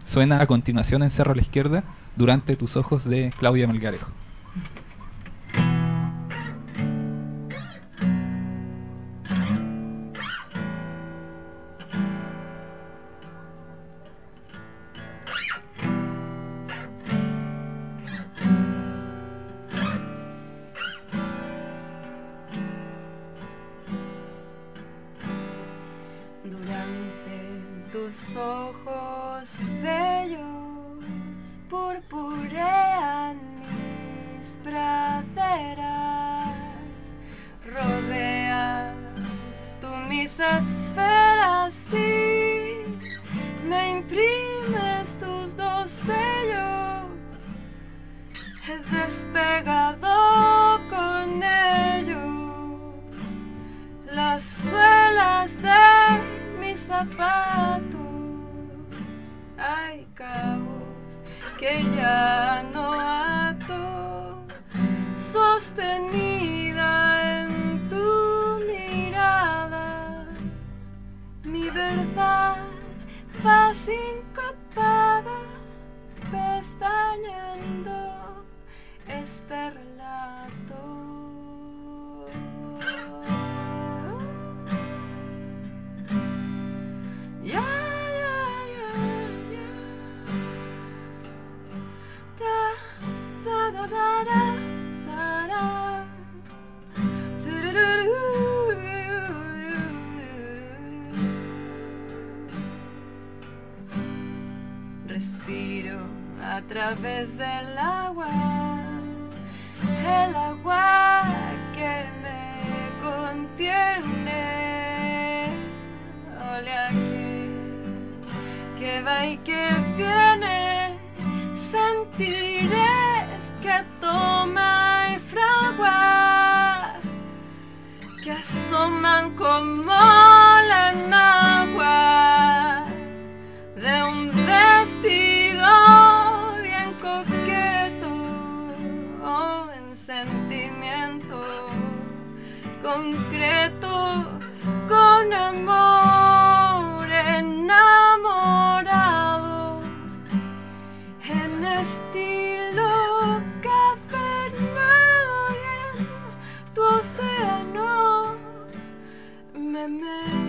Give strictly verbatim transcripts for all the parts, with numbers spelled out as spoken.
suena a continuación en Cerro a la Izquierda, Durante tus ojos, de Claudia Melgarejo. Tus ojos bellos purpurean mis praderas, rodeas tú mis esferas y me imprimes tus dos sellos. He despegado con ellos las suelas de mis zapatos. Hay cabos que ya no ato, sostenida en tu mirada. Mi verdad va sincopada, pestañeando este relato. Yeah, yeah, yeah, yeah. Da, da, da, da, da, da, da. Respiro a través del agua, el agua que me contiene, oleaje que va y que viene, sentires que toma y fragua, que asoman como la enagua de un vestido bien coqueto, oh, en sentimiento concreto, con amor enamorado, en estilo cafenado y en tu océano me meto.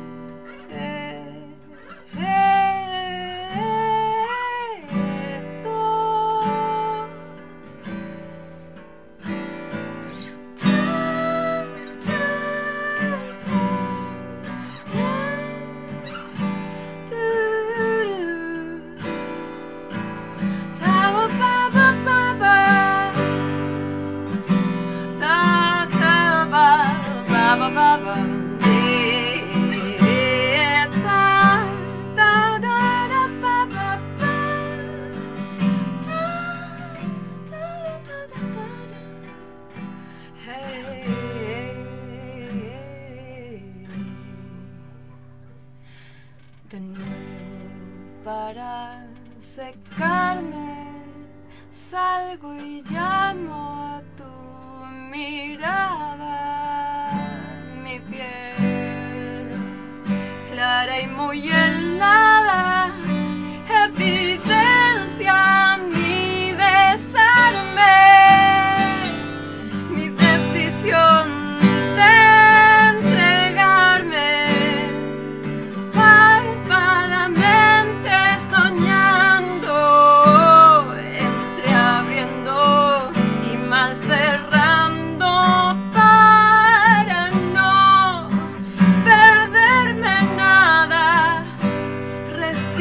De nuevo para secarme salgo y llamo a tu mirada, mi piel clara y muy helada evidencia mi desarme, mi decisión de entregarme. Resta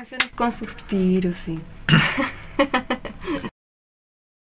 canciones con suspiros, sí.